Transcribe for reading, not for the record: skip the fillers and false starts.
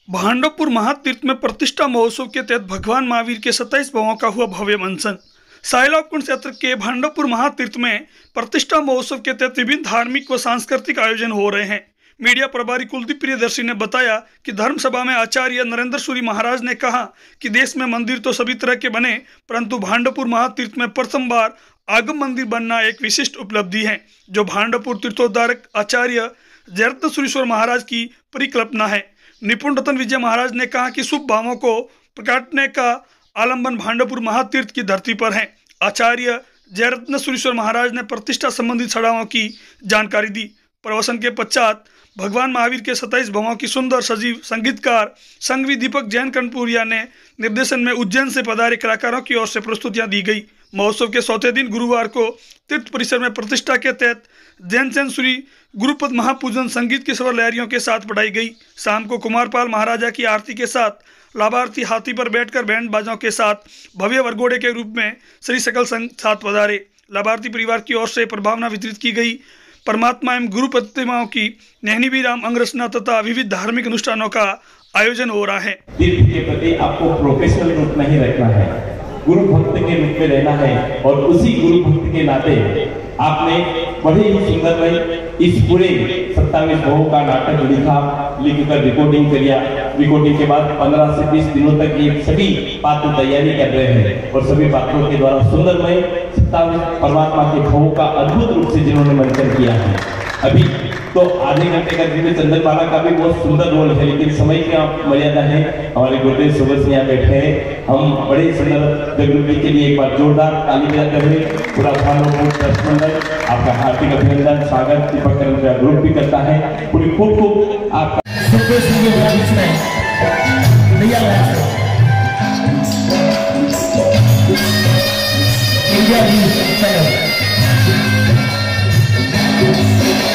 भांडवपुर महातीर्थ में प्रतिष्ठा महोत्सव के तहत भगवान महावीर के 27 भवों का हुआ भव्य मंचन। साइलाब कुंड क्षेत्र के भांडवपुर महातीर्थ में प्रतिष्ठा महोत्सव के तहत विभिन्न धार्मिक व सांस्कृतिक आयोजन हो रहे हैं। मीडिया प्रभारी कुलदीप प्रियदर्शी ने बताया कि धर्म सभा में आचार्य नरेंद्र सूरी महाराज ने कहा कि देश में मंदिर तो सभी तरह के बने, परंतु भांडवपुर महातीर्थ में प्रथम बार आगम मंदिर बनना एक विशिष्ट उपलब्धि है, जो भांडवपुर तीर्थोद्धारक आचार्य जयरत्न सुरीश्वर महाराज की परिकल्पना है। निपुण रतन विजय महाराज ने कहा कि शुभ भावों को प्रकाटने का आलंबन भांडवपुर महातीर्थ की धरती पर है। आचार्य जयरत्न सुरीश्वर महाराज ने प्रतिष्ठा संबंधित छड़ाओं की जानकारी दी। प्रवचन के पश्चात भगवान महावीर के 27 भवों की सुंदर सजीव संगीतकार संघवी दीपक जैन कनपुरिया ने निर्देशन में उज्जैन से पधारे कलाकारों की ओर से प्रस्तुतियां दी गई। महोत्सव के 4थे दिन गुरुवार को तीर्थ परिसर में प्रतिष्ठा के तहत जैन श्री गुरुपद महापूजन संगीत की स्वर लहरियों के साथ बढ़ाई गई। शाम को कुमारपाल महाराजा की आरती के साथ लाभार्थी हाथी पर बैठकर बैंड बाजों के साथ भव्य वरघोड़े के रूप में श्री सकल संघ साथ पधारे। लाभार्थी परिवार की ओर से प्रभावना वितरित की गई। परमात्मा एवं गुरु प्रतिमाओं की नैनी विराम अंग रचना तथा विविध धार्मिक अनुष्ठानों का आयोजन हो रहा है। तीर्थ के प्रति आपको प्रोफेशनल रूप नहीं रखना है, गुरु भक्त के रूप में रहना है और उसी गुरु भक्त के नाते आपने बड़े ही सुंदर में इस पूरे 27 भवों का नाटक लिखकर रिकॉर्डिंग किया। रिकॉर्डिंग के बाद 15 से 20 दिनों तक ये सभी पात्र तैयारी कर रहे हैं और सभी पात्रों के द्वारा सुंदरमय 27 परमात्मा के भवों का अद्भुत रूप से जिन्होंने मंचन किया है। अभी तो आधे घंटे का दिव्य चंद्रमाला का भी बहुत सुंदर रोल है, लेकिन समय की मर्यादा है। हमारे गुरुदेव सुबह से यहाँ बैठे हैं, हम बड़े सुंदर जगरूपी के लिए एक बार जोरदार ताली बजाते हुए पूरा भानुपुर ट्रस्ट मंडल आपका हार्दिक अभिनंदन स्वागत दीपक कर्मचारी ग्रुप भी करता है। पूरी खूब आपका इंडिया